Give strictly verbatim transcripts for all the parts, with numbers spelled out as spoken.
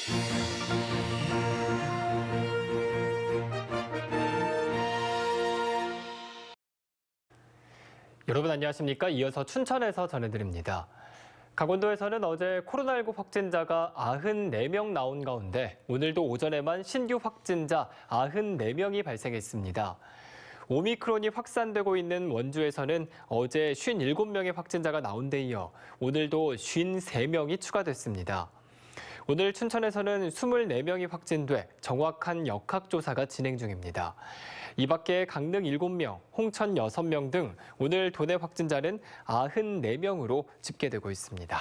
여러분 안녕하십니까? 이어서 춘천에서 전해드립니다. 강원도에서는 어제 코로나십구 확진자가 구십사 명 나온 가운데 오늘도 오전에만 신규 확진자 구십사 명이 발생했습니다. 오미크론이 확산되고 있는 원주에서는 어제 오십칠 명의 확진자가 나온 데 이어 오늘도 오십삼 명이 추가됐습니다. 오늘 춘천에서는 이십사 명이 확진돼 정확한 역학조사가 진행 중입니다. 이 밖에 강릉 일곱 명, 홍천 여섯 명 등 오늘 도내 확진자는 구십사 명으로 집계되고 있습니다.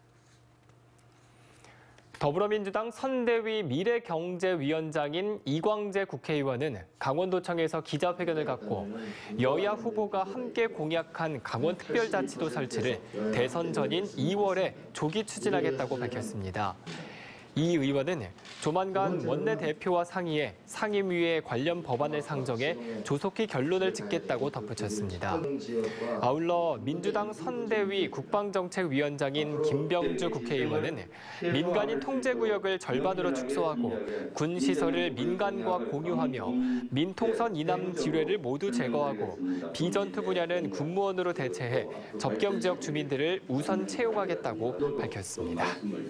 더불어민주당 선대위 미래경제위원장인 이광재 국회의원은 강원도청에서 기자회견을 갖고 여야 후보가 함께 공약한 강원특별자치도 설치를 대선 전인 이월에 조기 추진하겠다고 밝혔습니다. 이 의원은 조만간 원내대표와 상의해 상임위에 관련 법안을 상정해 조속히 결론을 짓겠다고 덧붙였습니다. 아울러 민주당 선대위 국방정책위원장인 김병주 국회의원은 민간인 통제구역을 절반으로 축소하고 군 시설을 민간과 공유하며 민통선 이남 지뢰를 모두 제거하고 비전투 분야는 군무원으로 대체해 접경지역 주민들을 우선 채용하겠다고 밝혔습니다.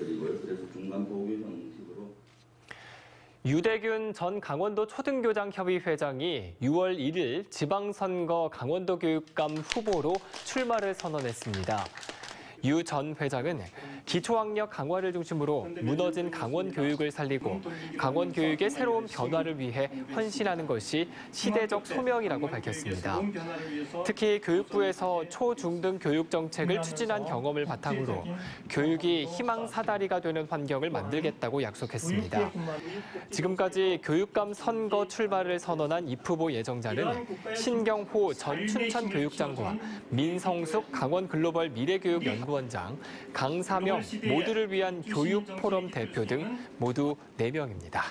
유대균 전 강원도 초등교장협의 회장이 유월 일일 지방선거 강원도교육감 후보로 출마를 선언했습니다. 유 전 회장은 기초학력 강화를 중심으로 무너진 강원 교육을 살리고 강원 교육의 새로운 변화를 위해 헌신하는 것이 시대적 소명이라고 밝혔습니다. 특히 교육부에서 초, 중 등 교육 정책을 추진한 경험을 바탕으로 교육이 희망 사다리가 되는 환경을 만들겠다고 약속했습니다. 지금까지 교육감 선거 출마를 선언한 이 후보 예정자는 신경호 전 춘천교육장과 민성숙 강원 글로벌 미래교육연구원장, 강사명 모두를 위한 교육포럼 대표 등 모두 네 명입니다.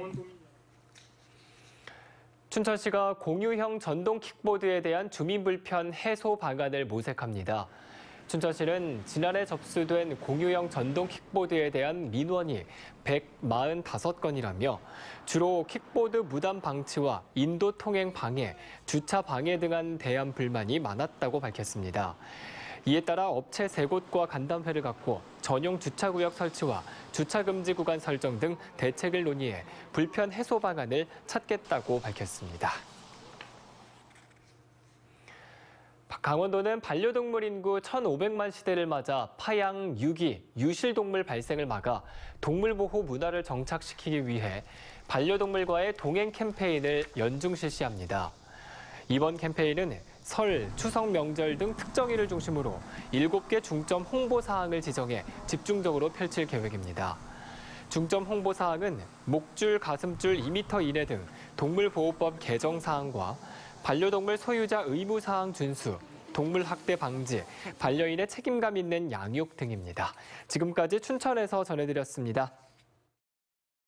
춘천시가 공유형 전동 킥보드에 대한 주민불편 해소 방안을 모색합니다. 춘천시는 지난해 접수된 공유형 전동 킥보드에 대한 민원이 백사십오 건이라며 주로 킥보드 무단 방치와 인도 통행 방해, 주차 방해 등한 대한 불만이 많았다고 밝혔습니다. 이에 따라 업체 세 곳과 간담회를 갖고 전용 주차구역 설치와 주차금지 구간 설정 등 대책을 논의해 불편 해소 방안을 찾겠다고 밝혔습니다. 강원도는 반려동물 인구 천오백만 시대를 맞아 파양, 유기, 유실동물 발생을 막아 동물보호 문화를 정착시키기 위해 반려동물과의 동행 캠페인을 연중 실시합니다. 이번 캠페인은 설, 추석 명절 등 특정일을 중심으로 일곱 개 중점 홍보사항을 지정해 집중적으로 펼칠 계획입니다. 중점 홍보사항은 목줄, 가슴줄 이 미터 이내 등 동물보호법 개정 사항과 반려동물 소유자 의무사항 준수, 동물 학대 방지, 반려인의 책임감 있는 양육 등입니다. 지금까지 춘천에서 전해드렸습니다.